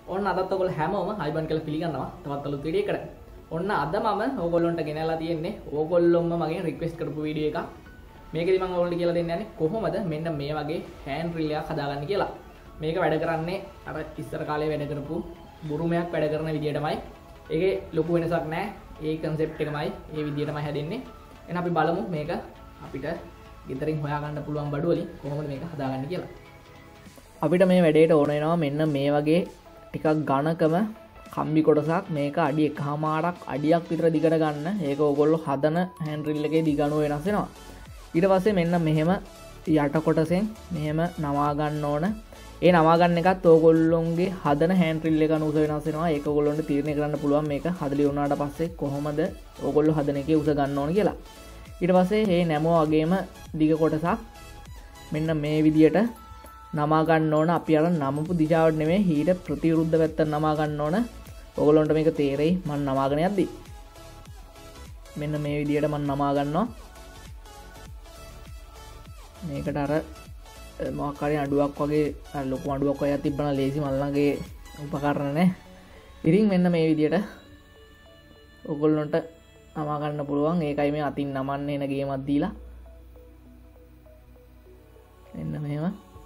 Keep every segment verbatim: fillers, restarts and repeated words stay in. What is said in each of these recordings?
ඔන්න අදත් ඔයගොල්ලෝ හැමෝම අයිබන් කියලා පිළිගන්නවා තවත් අලුත් වීඩියෝ එකකට. ඔන්න අද මම ඔයගොල්ලන්ට ගෙනල්ලා තියෙන්නේ ඕගොල්ලොම මගෙන් රික්වෙස්ට් කරපු වීඩියෝ එකක්. මේකෙදි මම ඔයගොල්ලන්ට කියලා දෙන්න යන්නේ කොහොමද මෙන්න මේ වගේ හෑන්ඩ් රිල් එකක් හදාගන්නේ කියලා. මේක වැඩ කරන්නේ අර ඉස්සර කාලේ වැඩ කරපු බුරුමයක් වැඩ කරන විදියටමයි. ඒකේ ලොකු වෙනසක් නැහැ. ඒ concept එකමයි ඒ විදියටමයි හැදෙන්නේ. එහෙනම් අපි බලමු මේක අපිට ගෙදරින් හොයාගන්න පුළුවන් බඩු වලින් කොහොමද මේක හදාගන්නේ කියලා. අපිට මේ වැඩේට ඕන වෙනවා මෙන්න මේ වගේ ටිකක් ඝනකම කම්බි කොටසක්. මේක අඩි එකමාරක් අඩියක් විතර දිගට ගන්න. ඒක ඕගොල්ලෝ හදන හෑන්ඩ් රිල් එකේ දිගණුව වෙනස් වෙනවා. ඊට පස්සේ මෙන්න මෙහෙම යට කොටසෙන් මෙහෙම නවා ගන්න ඕන. ඒ නවා ගන්න එකත් ඕගොල්ලොන්ගේ හදන හෑන්ඩ් රිල් එක අනුව වෙනස් වෙනවා. ඒක ඕගොල්ලොන්ට තීරණය කරන්න පුළුවන් මේක හදලා ඉවරනාට පස්සේ කොහොමද ඕගොල්ලෝ හදන එකේ උස ගන්න ඕන කියලා. ඊට පස්සේ මේ නැමුව වගේම දිග කොටසක් මෙන්න මේ විදියට නමා ගන්න ඕන. අපි අර නමපු දිශාවට නෙමෙයි ඊට ප්‍රතිවිරුද්ධ පැත්තට නමා ගන්න ඕන. ඔයගොල්ලන්ට මේක තේරෙයි මම නමාගෙන යද්දි. මෙන්න මේ විදියට මම නමා ගන්නවා. මේකට අර මොකක් හරි අඩුවක් වගේ අර ලොකු අඩුවක් වගේ තිබ්බනම් ලේසි මල් ළඟේ උපකරණ නැහැ. ඉතින් මෙන්න මේ විදියට ඔයගොල්ලන්ට නමා ගන්න පුළුවන්. ඒකයි මේ අතින් නමන්න එන ගේමක් දීලා. මෙන්න මෙහෙම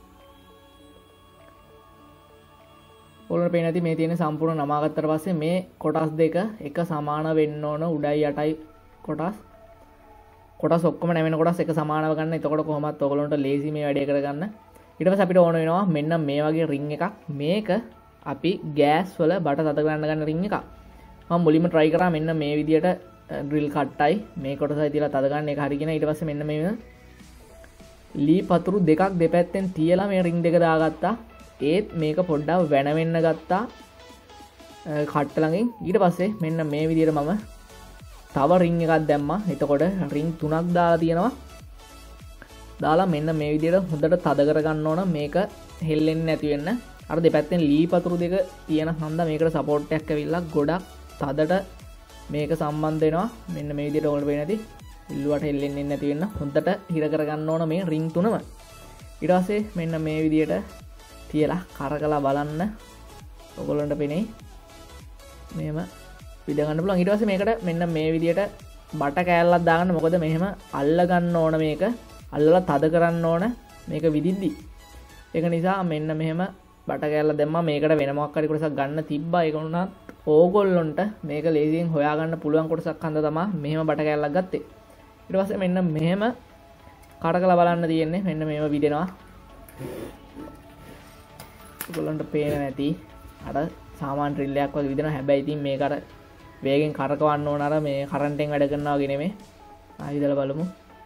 ඔයාලට පේන ඇති මේ තියෙන සම්පූර්ණ නමා ගත්තට පස්සේ මේ කොටස් දෙක එක සමාන වෙන්න ඕන. උඩයි යටයි කොටස් කොටස් ඔක්කොම නැවෙන කොටස් එක සමානව ගන්න. එතකොට කොහොමත් ඔයගොල්ලන්ට ලේසි මේ වැඩේ කරගන්න. ඊට පස්සේ අපිට ඕන වෙනවා මෙන්න මේ වගේ රින් එකක්. මේක අපි ගෑස් වල බට තද කරන්න ගන්න රින් එකක්. මම මුලින්ම try කරා මෙන්න මේ විදියට ඩ්‍රිල් කට්ටයි මේ කොටසයි තියලා තද ගන්න. ඒක හරි කියන. ඊට පස්සේ මෙන්න මේ ලී පතුරු දෙකක් දෙපැත්තෙන් තියලා මේ රින් දෙක දාගත්තා. ඒත් මේක පොඩ්ඩක් වෙන වෙන්න ගත්තා කට්ට ළඟින්. ඊට පස්සේ මෙන්න මේ විදියට මම තව රින් එකක් දැම්මා. එතකොට රින් තුනක් දාලා තියෙනවා. දාලා මෙන්න මේ විදියට හොඳට තද කර ගන්න ඕන. මේක හෙල්ලෙන්නේ නැති වෙන්න. අර දෙපැත්තෙන් ලී පතුරු දෙක තියෙන හන්දා මේකට සපෝට් එකක් ඇවිල්ලා ගොඩක් තදට මේක සම්බන්ධ වෙනවා. මෙන්න මේ විදියට ඔයාලට පේන්නේ නැති ඉල්ලුවට හෙල්ලෙන්නේ නැති වෙන්න හොඳට හිර කර ගන්න ඕන මේ රින් තුනම. ඊට පස්සේ මෙන්න මේ විදියට තියලා කරකලා බලන්න ඔයගොල්ලන්ට පෙනේ. මෙහෙම විද ගන්න පුළුවන්. ඊට පස්සේ මේකට මෙන්න මේ විදියට බට කෑල්ලක් දාගන්න. මොකද මෙහෙම අල්ල ගන්න ඕන. මේක අල්ලලා තද කරන්න ඕන මේක විදිද්දි. ඒක නිසා මෙන්න මෙහෙම බට කෑල්ල දැම්මා. මේකට වෙන මොකක් හරි කොටසක් ගන්න තිබ්බා. ඒක උනත් ඕගොල්ලන්ට මේක ලේසියෙන් හොයාගන්න පුළුවන් කොටසක් හන්ද තමයි මෙහෙම බට කෑල්ලක් ගත්තේ. ඊට පස්සේ මෙන්න මෙහෙම කරකලා බලන්න තියෙන්නේ. මෙන්න මේව විදෙනවා. ඔයගොල්ලන්ට පේන නැති අර සාමාන්‍ය ඩ්‍රිල් එකක් වගේ විදිනවා. හැබැයි ඉතින් මේක අර වේගෙන් කරකවන්න ඕන. අර මේ කරන්ට් එකෙන් වැඩ කරනවා වගේ නෙමෙයි. ආයෙ දාලා බලමු.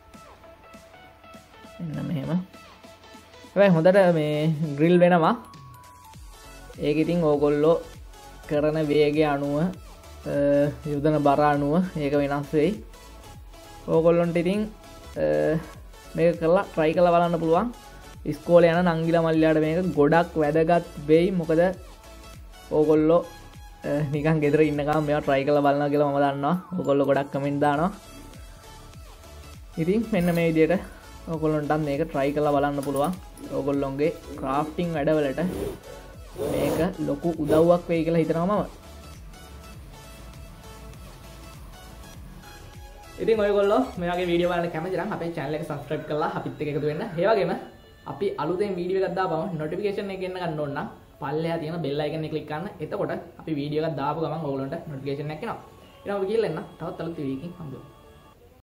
මෙන්න මෙහෙම. හැබැයි හොඳට මේ ඩ්‍රිල් වෙනවා. ඒක ඉතින් ඕගොල්ලෝ කරන වේගය අනුව යොදන බර අනුව ඒක වෙනස් වෙයි. ඕගොල්ලන්ට ඉතින් මේක කරලා try කරලා බලන්න පුළුවන්. ඉස්කෝලේ යන නංගිලා මල්ලියාට මේක ගොඩක් වැදගත් වෙයි. මොකද ඕගොල්ලෝ නිකන් ගෙදර ඉන්නකම් මේවා try කරලා බලනවා කියලා මම දන්නවා. ඕගොල්ලෝ ගොඩක් කමෙන්ට් දානවා. ඉතින් මෙන්න මේ විදියට ඕගොල්ලන්ට මේක try කරලා බලන්න පුළුවන්. ඕගොල්ලොන්ගේ crafting වැඩවලට මේක ලොකු උදව්වක් වෙයි කියලා හිතනවා මම. ඉතින් ඔයගොල්ලෝ මේ වගේ වීඩියෝ බලන්න කැමති නම් අපේ channel එක subscribe කරලා අපිත් එක්ක එකතු වෙන්න. ඒ වගේම අපි අලුතෙන් වීඩියෝ එකක් දාපුවම notification එක එන්න ගන්න ඕන නම් පල්ලෙහා තියෙන bell icon එක click කරන්න. එතකොට අපි වීඩියෝ එකක් දාපු ගමන් ඔයගොල්ලන්ට notification එකක් එනවා. ඊළඟට අපි ගිහලා එන්න තවත් අලුත් වීඩියෝ එකකින් හම්බෙමු.